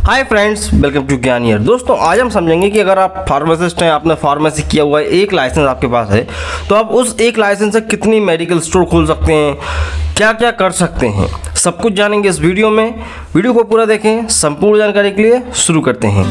Hi friends, welcome to Gyan year. दोस्तों आज हम समझेंगे कि अगर आप फार्मासिस्ट हैं, आपने फार्मेसी किया हुआ है, एक लाइसेंस आपके पास है, तो आप उस एक लाइसेंस से कितनी मेडिकल स्टोर खोल सकते हैं, क्या क्या कर सकते हैं, सब कुछ जानेंगे इस वीडियो में। वीडियो को पूरा देखें। संपूर्ण जानकारी के लिए शुरू करते हैं।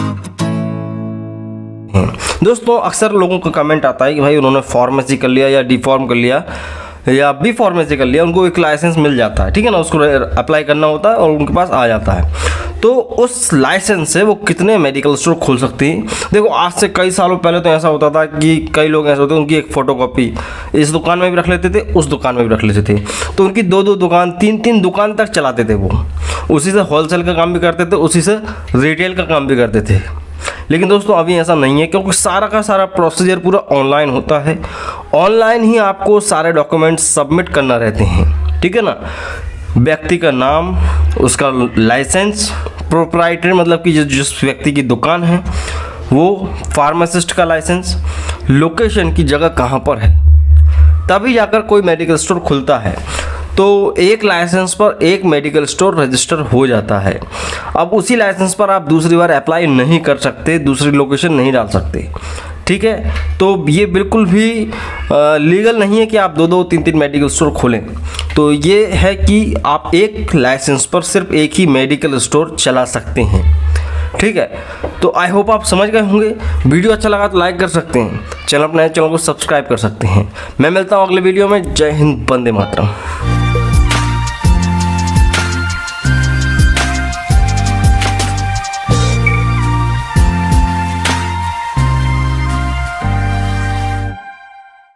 दोस्तों अक्सर लोगों का कमेंट आता है कि भाई उन्होंने फार्मेसी कर लिया या डी फार्म कर लिया या बी फार्मेसी कर लिया, उनको एक लाइसेंस मिल जाता है, ठीक है ना, उसको अप्लाई करना होता है और उनके पास आ जाता है। तो उस लाइसेंस से वो कितने मेडिकल स्टोर खोल सकती हैं। देखो आज से कई सालों पहले तो ऐसा होता था कि कई लोग ऐसे होते उनकी एक फ़ोटोकॉपी इस दुकान में भी रख लेते थे, उस दुकान में भी रख लेते थे, तो उनकी दो दुकान, तीन दुकान तक चलाते थे। वो उसी से होलसेल का काम भी करते थे, उसी से रिटेल का काम भी करते थे। लेकिन दोस्तों अभी ऐसा नहीं है, क्योंकि सारा का सारा प्रोसीजर पूरा ऑनलाइन होता है। ऑनलाइन ही आपको सारे डॉक्यूमेंट्स सबमिट करना रहते हैं, ठीक है ना। व्यक्ति का नाम, उसका लाइसेंस, प्रोप्राइटर मतलब कि जिस व्यक्ति की दुकान है वो, फार्मासिस्ट का लाइसेंस, लोकेशन की जगह कहाँ पर है, तभी जाकर कोई मेडिकल स्टोर खुलता है। तो एक लाइसेंस पर एक मेडिकल स्टोर रजिस्टर हो जाता है। अब उसी लाइसेंस पर आप दूसरी बार अप्लाई नहीं कर सकते, दूसरी लोकेशन नहीं डाल सकते, ठीक है। तो ये बिल्कुल भी लीगल नहीं है कि आप दो तीन मेडिकल स्टोर खोलें। तो ये है कि आप एक लाइसेंस पर सिर्फ एक ही मेडिकल स्टोर चला सकते हैं, ठीक है। तो आई होप आप समझ गए होंगे। वीडियो अच्छा लगा तो लाइक कर सकते हैं, चैनल अपने चैनल को सब्सक्राइब कर सकते हैं। मैं मिलता हूँ अगले वीडियो में। जय हिंद, वंदे मातरम।